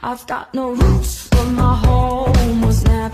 I've got no roots, but my home was never